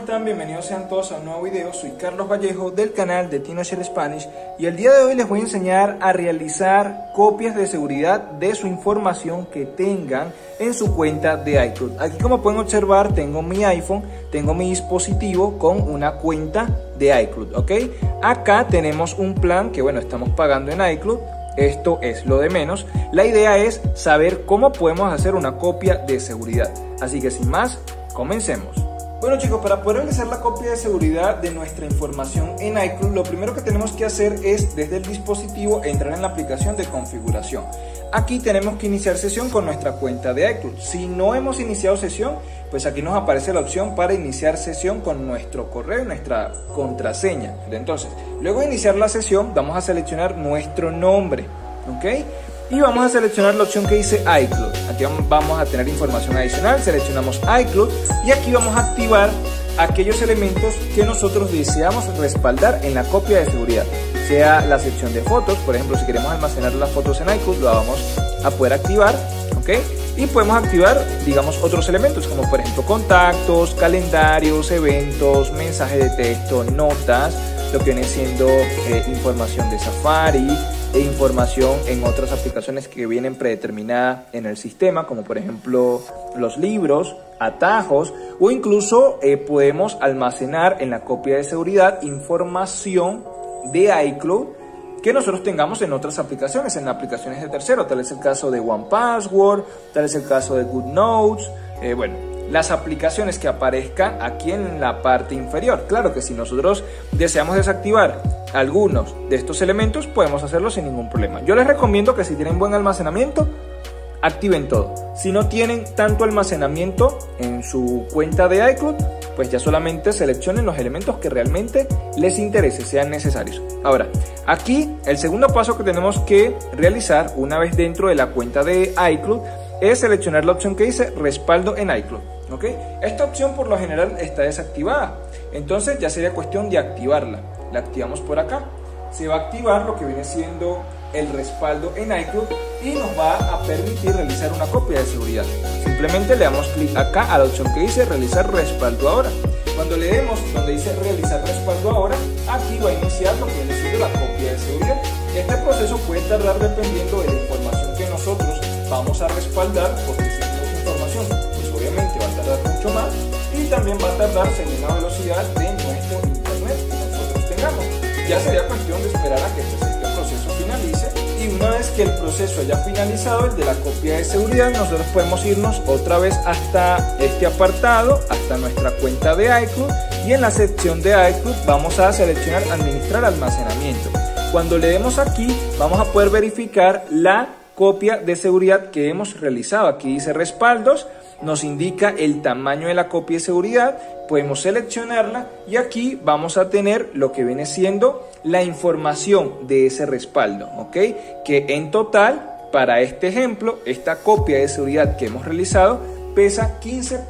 están? Bienvenidos sean todos a un nuevo video. Soy Carlos Vallejo del canal de Teenager Spanish y el día de hoy les voy a enseñar a realizar copias de seguridad de su información que tengan en su cuenta de iCloud. Aquí, como pueden observar, tengo mi iPhone, tengo mi dispositivo con una cuenta de iCloud, ¿ok? Acá tenemos un plan que, bueno, estamos pagando en iCloud. Esto es lo de menos. La idea es saber cómo podemos hacer una copia de seguridad. Así que sin más, comencemos. Bueno chicos, para poder realizar la copia de seguridad de nuestra información en iCloud, lo primero que tenemos que hacer es desde el dispositivo entrar en la aplicación de configuración. Aquí tenemos que iniciar sesión con nuestra cuenta de iCloud. Si no hemos iniciado sesión, pues aquí nos aparece la opción para iniciar sesión con nuestro correo y nuestra contraseña. Entonces, luego de iniciar la sesión, vamos a seleccionar nuestro nombre, ¿ok? Y vamos a seleccionar la opción que dice iCloud. Aquí vamos a tener información adicional, seleccionamos iCloud y aquí vamos a activar aquellos elementos que nosotros deseamos respaldar en la copia de seguridad. Sea la sección de fotos, por ejemplo, si queremos almacenar las fotos en iCloud, lo vamos a poder activar, ¿ok? Y podemos activar, digamos, otros elementos como por ejemplo contactos, calendarios, eventos, mensajes de texto, notas, lo que viene siendo información de Safari e información en otras aplicaciones que vienen predeterminadas en el sistema, como por ejemplo los libros, atajos, o incluso podemos almacenar en la copia de seguridad información de iCloud que nosotros tengamos en otras aplicaciones, en aplicaciones de tercero. Tal es el caso de OnePassword, tal es el caso de GoodNotes, bueno, las aplicaciones que aparezcan aquí en la parte inferior. Claro que si nosotros deseamos desactivar algunos de estos elementos, podemos hacerlo sin ningún problema. Yo les recomiendo que si tienen buen almacenamiento, activen todo. Si no tienen tanto almacenamiento en su cuenta de iCloud, pues ya solamente seleccionen los elementos que realmente les interese, sean necesarios. Ahora, aquí el segundo paso que tenemos que realizar una vez dentro de la cuenta de iCloud es seleccionar la opción que dice respaldo en iCloud, ¿ok? Esta opción por lo general está desactivada, entonces ya sería cuestión de activarla. La activamos por acá, se va a activar lo que viene siendo el respaldo en iCloud y nos va a permitir realizar una copia de seguridad. Simplemente le damos clic acá a la opción que dice realizar respaldo ahora. Cuando le demos donde dice realizar respaldo ahora, aquí va a iniciar lo que viene siendo la copia de seguridad. Este proceso puede tardar dependiendo de la información que nosotros vamos a respaldar, porque si tenemos información, pues obviamente va a tardar mucho más y también va a tardar según la velocidad de nuestro internet que nosotros tengamos. Ya sería cuestión de esperar a que pues, este proceso finalice, y una vez que el proceso haya finalizado, el de la copia de seguridad, nosotros podemos irnos otra vez hasta este apartado, hasta nuestra cuenta de iCloud, y en la sección de iCloud vamos a seleccionar administrar almacenamiento. Cuando le demos aquí, vamos a poder verificar la copia de seguridad que hemos realizado. Aquí dice respaldos, nos indica el tamaño de la copia de seguridad, podemos seleccionarla y aquí vamos a tener lo que viene siendo la información de ese respaldo, ¿ok? Que en total, para este ejemplo, esta copia de seguridad que hemos realizado pesa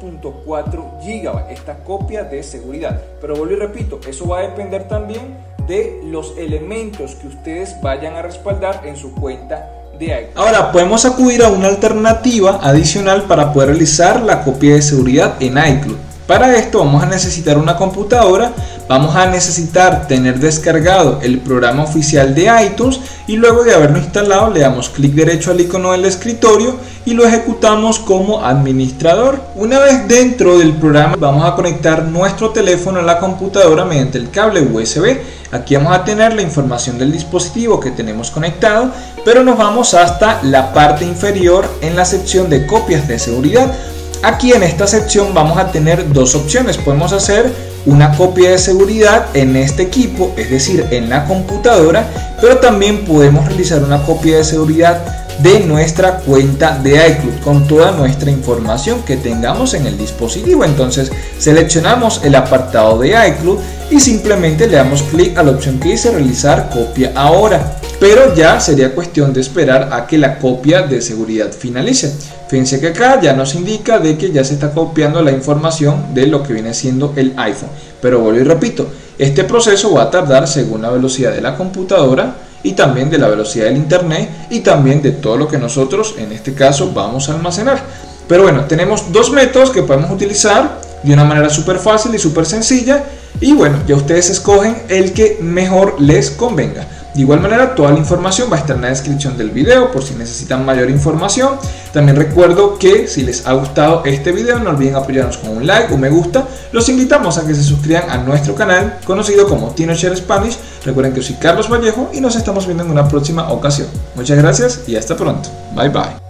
15.4 GB, esta copia de seguridad. Pero vuelvo y repito, eso va a depender también de los elementos que ustedes vayan a respaldar en su cuenta de iCloud. Ahora podemos acudir a una alternativa adicional para poder realizar la copia de seguridad en iCloud. Para esto vamos a necesitar una computadora, vamos a necesitar tener descargado el programa oficial de iTunes y luego de haberlo instalado le damos clic derecho al icono del escritorio y lo ejecutamos como administrador. Una vez dentro del programa vamos a conectar nuestro teléfono a la computadora mediante el cable USB. Aquí vamos a tener la información del dispositivo que tenemos conectado, pero nos vamos hasta la parte inferior en la sección de copias de seguridad. Aquí en esta sección vamos a tener dos opciones. Podemos hacer una copia de seguridad en este equipo, es decir, en la computadora, pero también podemos realizar una copia de seguridad de nuestra cuenta de iCloud con toda nuestra información que tengamos en el dispositivo. Entonces seleccionamos el apartado de iCloud y simplemente le damos clic a la opción que dice realizar copia ahora, pero ya sería cuestión de esperar a que la copia de seguridad finalice. Fíjense que acá ya nos indica de que ya se está copiando la información de lo que viene siendo el iPhone, pero vuelvo y repito, este proceso va a tardar según la velocidad de la computadora y también de la velocidad del internet y también de todo lo que nosotros en este caso vamos a almacenar. Pero bueno, tenemos dos métodos que podemos utilizar de una manera súper fácil y súper sencilla. Y bueno, ya ustedes escogen el que mejor les convenga. De igual manera, toda la información va a estar en la descripción del video por si necesitan mayor información. También recuerdo que si les ha gustado este video, no olviden apoyarnos con un like o me gusta. Los invitamos a que se suscriban a nuestro canal conocido como TinoShare Spanish. Recuerden que soy Carlos Vallejo y nos estamos viendo en una próxima ocasión. Muchas gracias y hasta pronto. Bye bye.